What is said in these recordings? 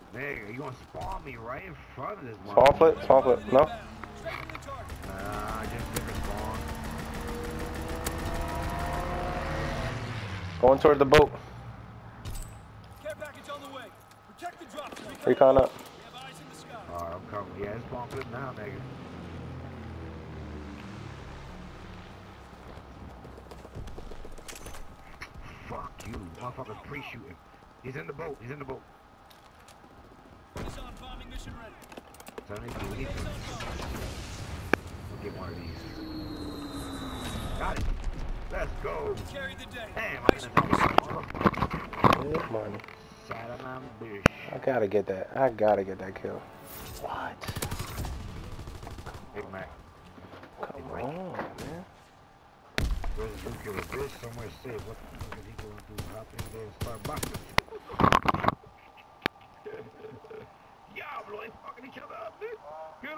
Nigga, you gonna spawn me right in front of this Small motherfucker. foot, small foot. No. Nah, just took a spawn. Going toward the boat. Care package on the way. Protect the drop. Recon up. We have eyes in the sky. Alright, I'm coming. Yeah, it's spawn good now, nigga. Fuck you, motherfucker's pre-shooting. He's in the boat. He's in the boat. He's on bombing mission ready. So we need to we'll get one of these. Got it. Let's go. Carry the day. Damn, Nice I'm in the Good morning. Saddam Bush. I gotta get that. I gotta get that kill. What? Big Mac. Come on, man. Where's the nuclear? There's somewhere safe. What the fuck is he going to do? Hop in there and start boxing? Y'all boy fucking each other up, dude. Go.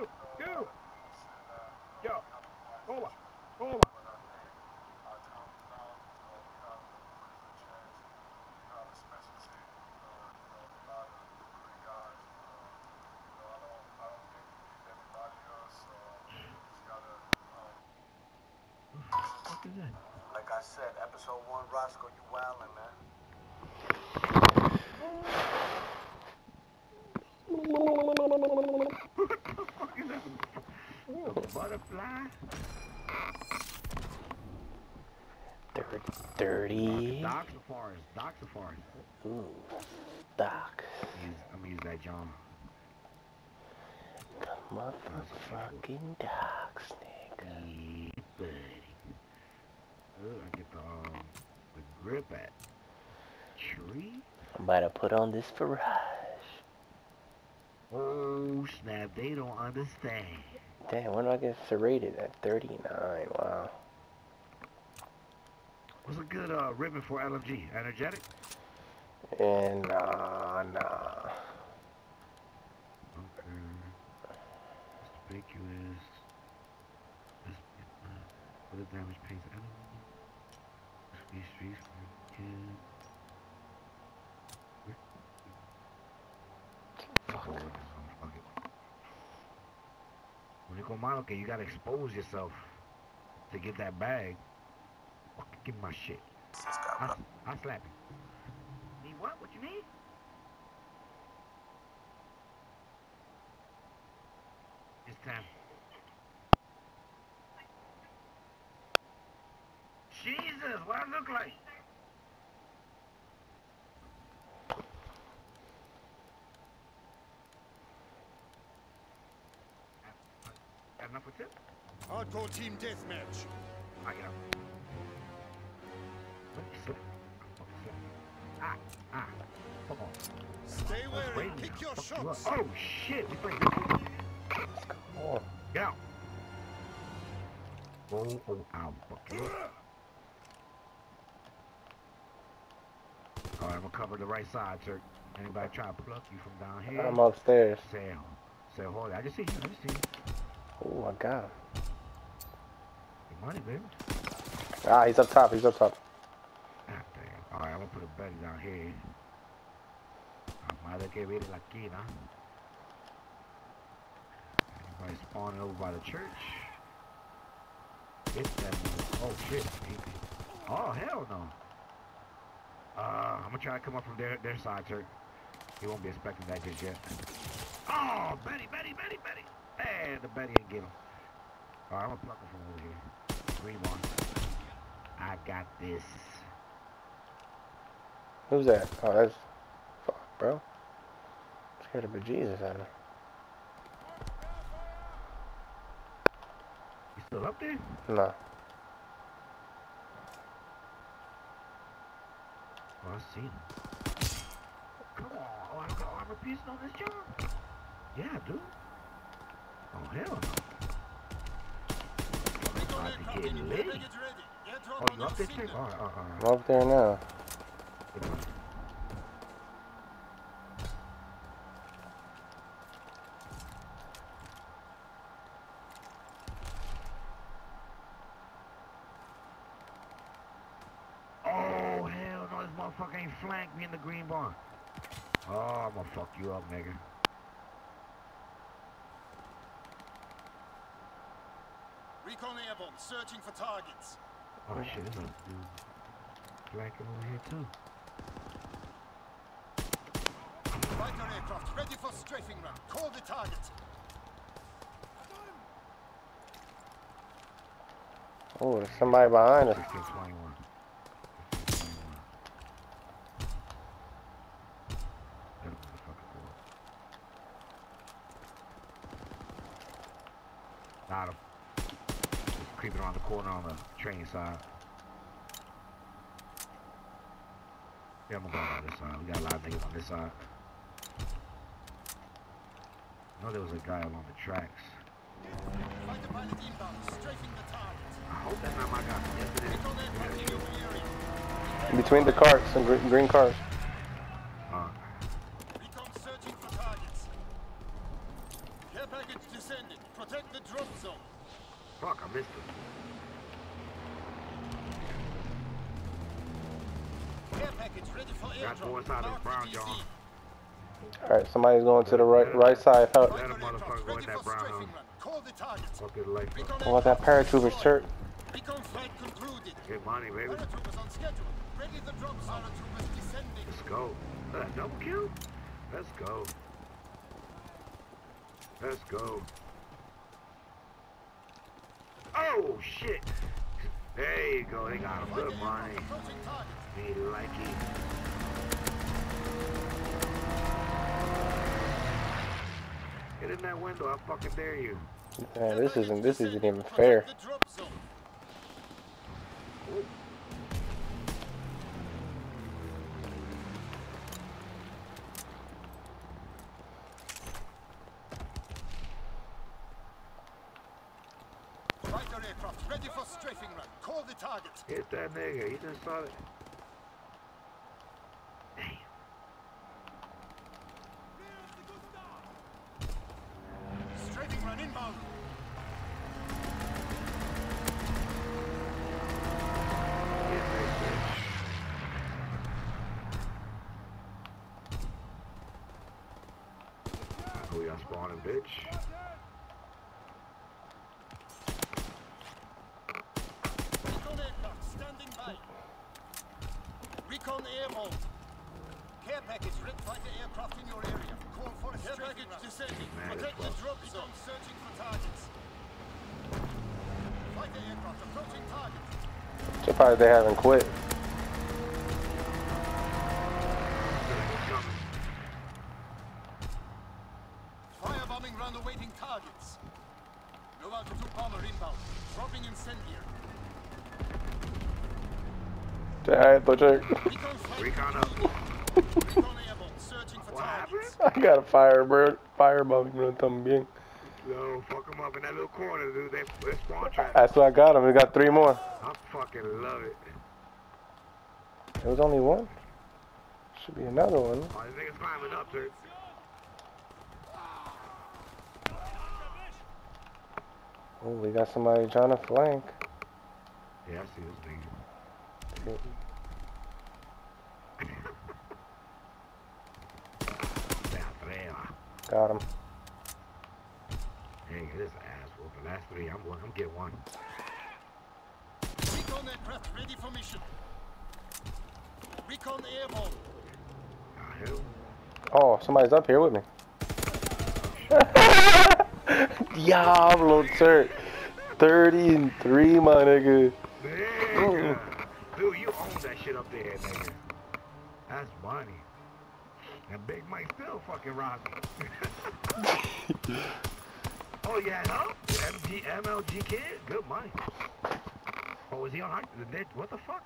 Yo. Over. What is that? Like I said, episode 1, Roscoe, you wildin', man. What the fuck is that? A butterfly? Dirty. Doc Safari. Ooh. Doc. I'm gonna use that John. Motherfucking docs, nigga. Yeah, buddy. I get the grip at tree. I'm about to put on this Farage. Oh snap! They don't understand. Damn, when do I get serrated at 39? Wow. What's a good ribbon for LMG? Energetic? And nah. Okay. Conspicuous. For the damage paints enemy. These streets for kid. Fuck it. When you go Monoke, you gotta expose yourself to get that bag. Fucking give me my shit. I'll slap you. Need what? What you need? It's time. Jesus, what I look like? Got enough for tip? Hardcore team deathmatch. I get up. Come on. Stay wary. Pick your shots. Oh shit, we playing Come on. Get out. Oh, ow, fuck you. Alright, I'm gonna cover the right side, sir. Anybody try to pluck you from down here? I'm upstairs. Say, hold it. I just see you. Oh, I got him. Your money, baby. Ah, he's up top. God damn. Alright, I'm gonna put a Betty down here. Madre que viene la esquina. Anybody spawning over by the church? It's that move. Oh shit. Oh hell no. I'm gonna try to come up from their side, sir. He won't be expecting that just yet. Oh, Betty. Hey, the Betty ain't get him. Alright, I'm gonna pluck him from over here. Green one. I got this. Who's that? Oh, that's... Fuck, bro. Scared the bejesus out of me. You still up there? No. Oh, I see him. Come on. Oh, I got armor piercing on this job? Yeah, dude. Oh, hell no. About to get lit. Oh, you up there, chick? Alright. I'm up there now. Oh, hell no. This motherfucker ain't flanked me in the green barn. Oh, I'm gonna fuck you up, nigga. Recon airborne, searching for targets. Oh shit, there's a dude flanking over here too. Fighter aircraft ready for strafing run. Call the target. Oh, there's somebody behind us. 1521. That motherfucker cool. Got him. Just creeping around the corner on the train side. Yeah, I'm gonna go on this side. We got a lot of niggas on this side. I know there was a guy along the tracks. Fighter pilot inbound, strafing the target. I hope that's not my guy. Yes, it is. Recon aircraft in your area. Between the carts, some green cars. Recon searching for targets. Care package descending. Protect the drop zone. Fuck, I missed him. Care package ready for Got airdrop. one side of the Mark brown, the y'all. DC. Alright, somebody's going to the right side. Help. Let a Fighter motherfucker aircraft go in ready that for brown strafing house. run. Call the target. Fuck his life up. Recon I want that aircraft paratrooper's destroyed. shirt. Recon flight concluded. Get money, baby. Paratroopers on schedule. Ready the drop zone. Paratroopers descending. Let's go. Double kill? Let's go. Let's go. Oh, shit. There you go. They got him. Good money. Approaching target. He like it. Get in that window. I fucking dare you. Man, this isn't even fair. Protect the drop zone. Ooh. Fighter aircraft ready for strafing run. Call the target. Hit that nigga. He just saw it. Damn. Strafing run inbound. Hit that bitch. I know y'all spawning, bitch. Recon aircraft standing by. Recon airborne. Care package red fighter aircraft in your area. Call for a care package descending. Man, Protect it's the drop zone. Searching for targets. Fighter aircraft approaching target. Surprised they haven't quit. Firebombing run awaiting targets. Low altitude bomber inbound. Dropping incendiary. Alright, Butcher. Recon flight Recon up. Recon airborne. Searching for What targets. I got a firebomb run también. Yo, fuck them up in that little corner, dude. They spawn trap. That's what I got him. We got 3 more. I fucking love it. There was only one. Should be another one. Oh, this nigga's climbing up, sir. Oh, we got somebody trying to flank. Yeah, I see this nigga. Got him. Hey, this ass whooping. Last 3, I'm getting one. Recon aircraft ready for mission. Recon airborne. Ah, hell. Oh, somebody's up here with me. Diablo, sir. 33, my nigga. Nigga. Dude, you own that shit up there, nigga. That's money. And Big Mike still fucking rocking. Oh, yeah, no? MLG kid? Good money. Oh, was he on high? What the fuck?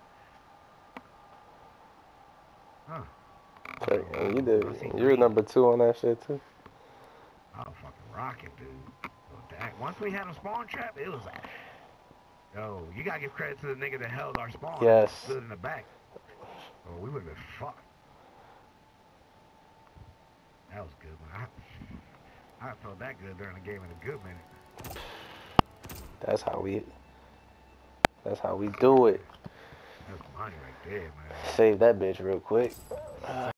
Huh. You did. You were number 2 on that shit, too. I was fucking rocking, dude. Once we had a spawn trap, it was like, yo, you gotta give credit to the nigga that held our spawn. Yes. Stood in the back. Oh, we would've been fucked. That was good, man. I felt that good during the game in a good minute. That's how we do it. That's money right there, man. Save that bitch real quick.